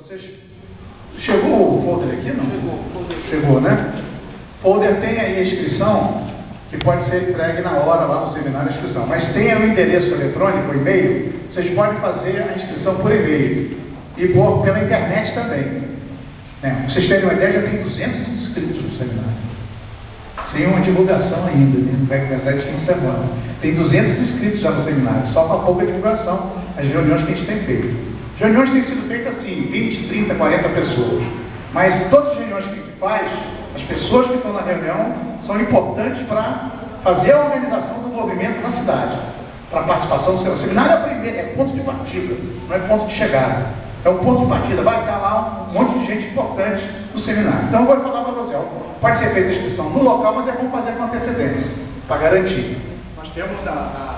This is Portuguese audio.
Vocês... Chegou o folder aqui, não? Chegou, né? Folder tem aí a inscrição, que pode ser entregue na hora lá no seminário a inscrição. Mas tem o endereço eletrônico, o e-mail, vocês podem fazer a inscrição por e-mail. E pela internet também. Pra vocês terem uma ideia, já tem 200 inscritos no seminário. Sem uma divulgação ainda, né? Vai começar de fim de semana. Tem 200 inscritos já no seminário, só para pouca divulgação, as reuniões que a gente tem feito. As reuniões têm sido feitas assim, 20, 30, 40 pessoas. Mas todas as reuniões que a gente faz, as pessoas que estão na reunião são importantes para fazer a organização do movimento na cidade. Para a participação do seminário. O seminário é o primeiro, é ponto de partida, não é ponto de chegada. É o ponto de partida, vai estar lá um monte de gente importante no seminário. Então eu vou falar para você, pode ser feita a inscrição no local, mas é bom fazer com antecedência, para garantir. Nós temos